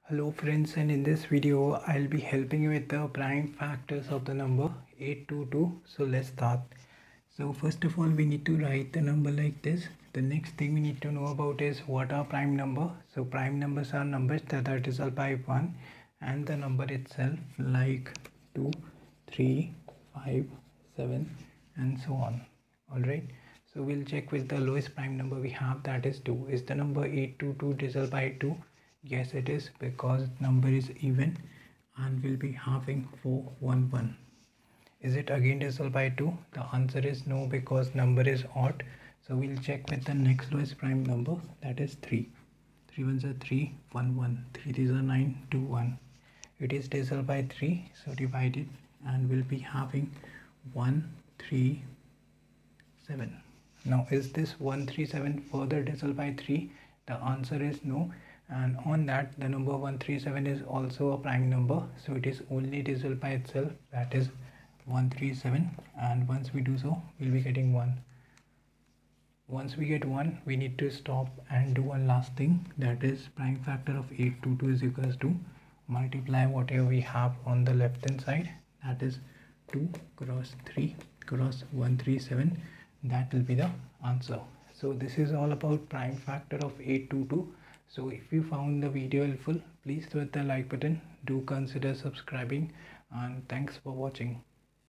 Hello friends, and in this video I'll be helping you with the prime factors of the number 822. So let's start. So first of all we need to write the number like this. The next thing we need to know about is what are prime number. So prime numbers are numbers that are divisible by 1 and the number itself, like 2, 3, 5, 7 and so on. Alright, so we'll check with the lowest prime number we have, that is 2. Is the number 822 divisible by 2? Yes, it is, because number is even and will be having 4, 1, 1. Is it again divisible by 2? The answer is no, because number is odd. So we'll check with the next lowest prime number, that is 3. 3 ones are 3, 1, 1. 3 threes are 9, 2, 1. It is divisible by 3, so divide it and we'll be having 1, 3, 7. Now is this 137 further divisible by 3? The answer is no, and on that the number 137 is also a prime number, so it is only divisible by itself, that is 137, and once we do so we'll be getting 1. Once we get 1, we need to stop and do one last thing, that is prime factor of 822 is equals to multiply whatever we have on the left hand side, that is 2 cross 3 cross 137. That will be the answer. So this is all about prime factor of 822. So if you found the video helpful, please hit the like button, do consider subscribing, and thanks for watching.